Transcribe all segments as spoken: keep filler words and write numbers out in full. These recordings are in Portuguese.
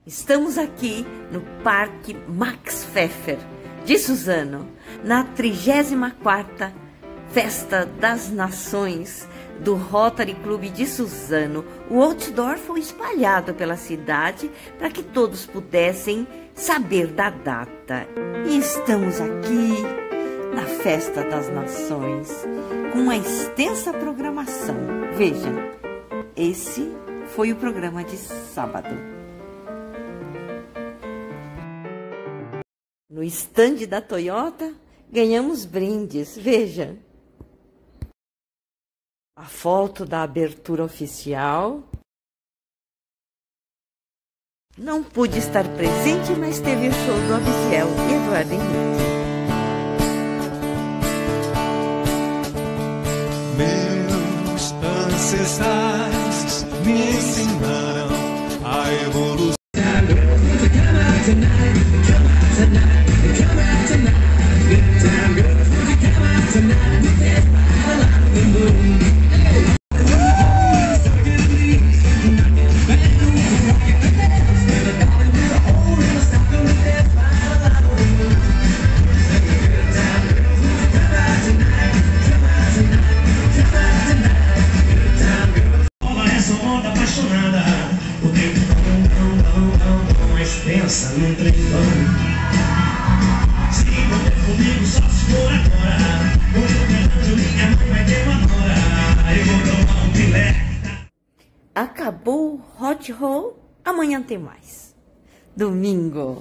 Estamos aqui no Parque Max Pfeffer de Suzano, na trigésima quarta Festa das Nações do Rotary Clube de Suzano. O outdoor foi espalhado pela cidade para que todos pudessem saber da data. E estamos aqui na Festa das Nações com uma extensa programação. Vejam, esse foi o programa de sábado. No estande da Toyota, ganhamos brindes. Veja, a foto da abertura oficial. Não pude estar presente, mas teve o show do Abisiel e Eduardo Henrique. Meus ancestrais me ensinaram a evolução. Acabou o hot roll, amanhã tem mais. Domingo.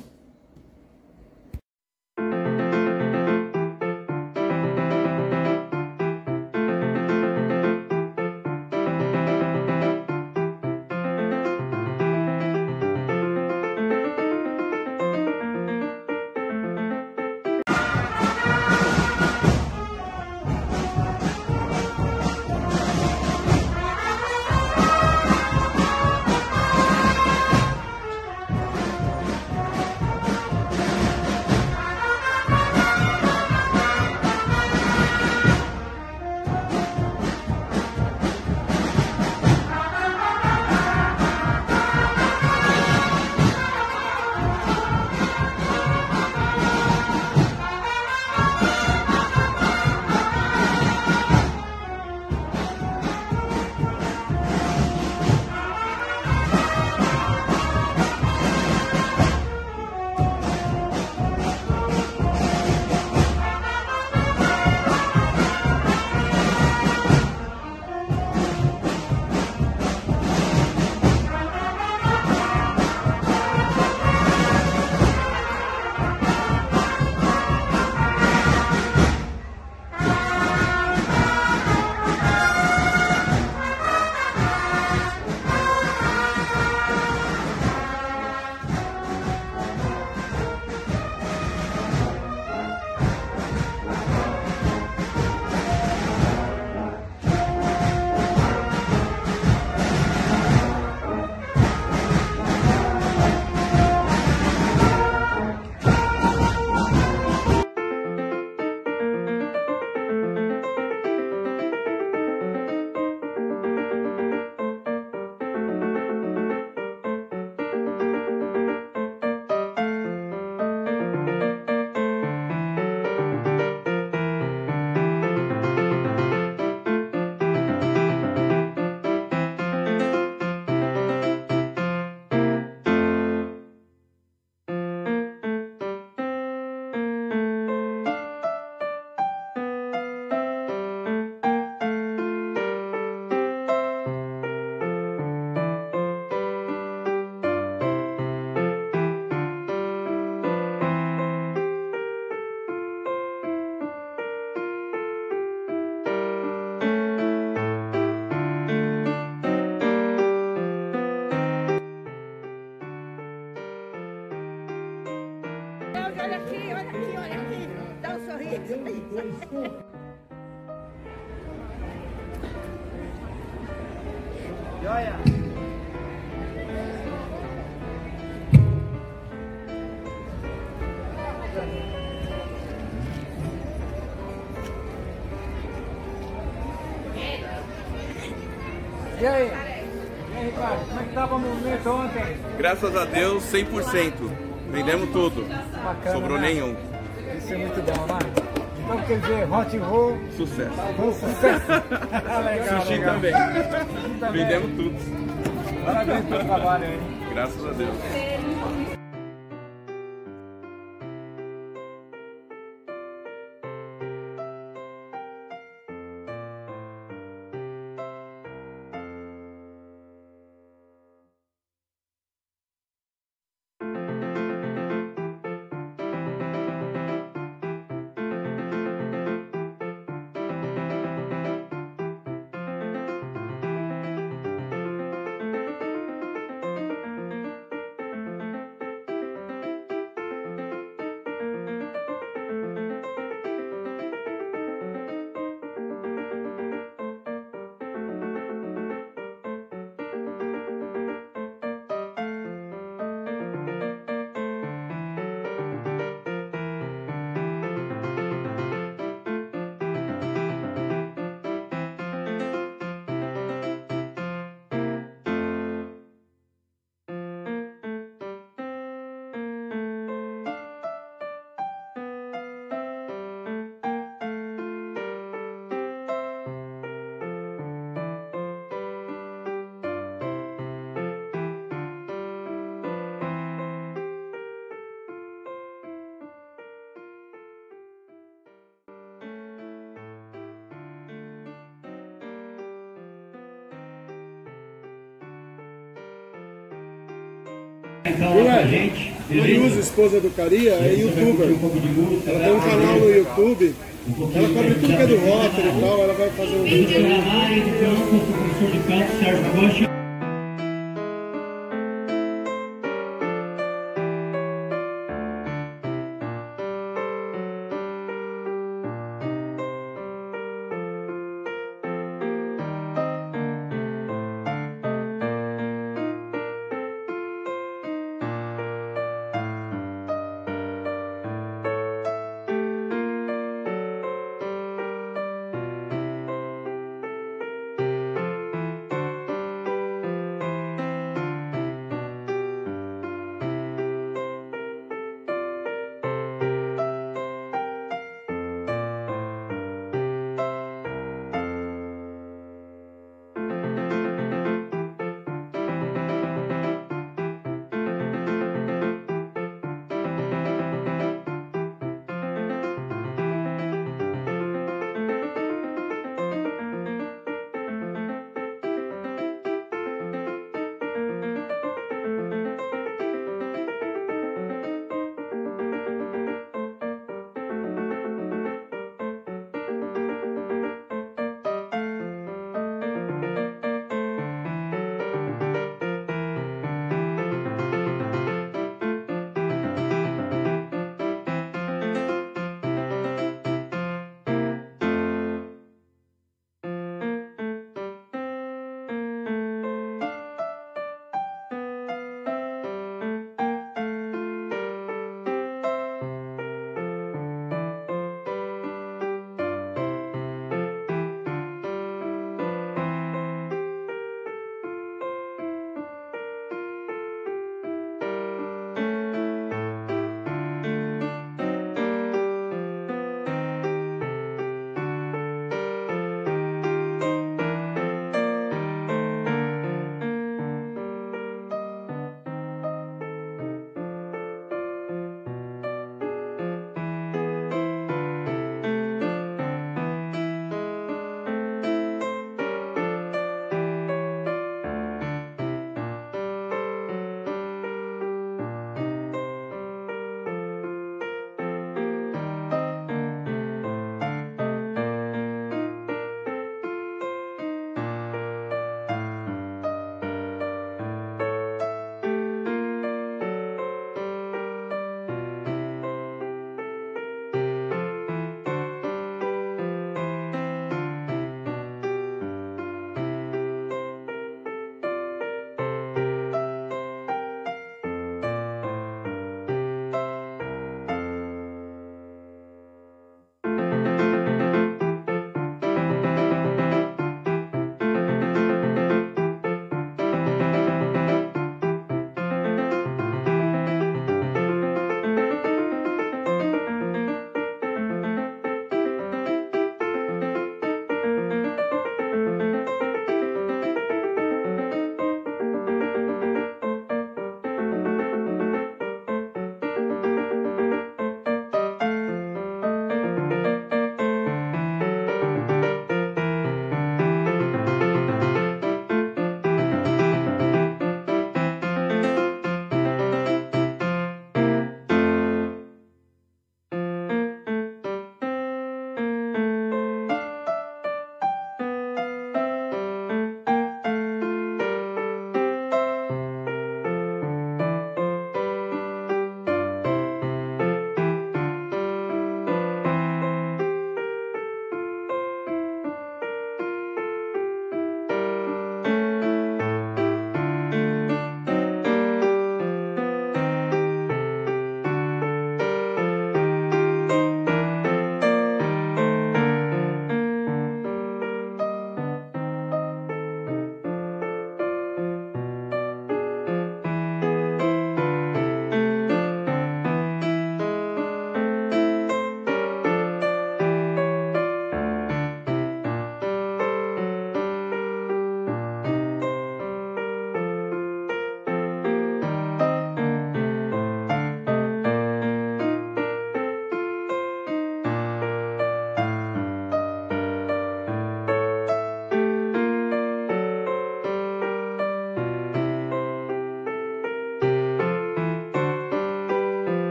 Olha aqui, olha aqui, olha aqui. Dá um sorriso. Joia. E aí? E aí? Ricardo, como é que estava o movimento ontem? Graças a Deus, cem por cento. Vendemos tudo. Bacana, Sobrou né? nenhum. Isso é muito bom, né? Então quer dizer, hot roll, Sucesso. sucesso. Legal, Sushi legal. também. Sushi também. Vendemos tudo. Parabéns pelo trabalho aí. Graças a Deus. Luísa, esposa do Caria, é youtuber. Ela tem um canal no YouTube. Ela cobre tudo que é do Rotary e tal. Ela vai fazer um vídeo aí.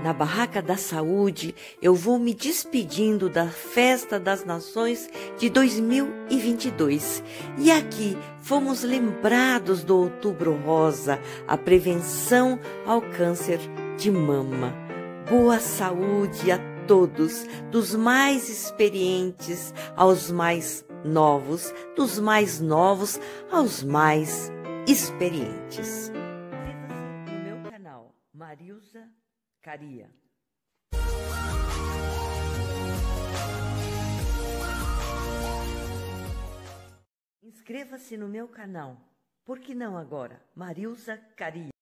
Na Barraca da Saúde, eu vou me despedindo da Festa das Nações de dois mil e vinte e dois. E aqui fomos lembrados do Outubro Rosa, a prevenção ao câncer de mama. Boa saúde a todos, dos mais experientes aos mais novos, dos mais novos aos mais experientes. Inscreva-se no meu canal, Marilza Caria. Inscreva-se no meu canal. Por que não agora? Marilza Caria.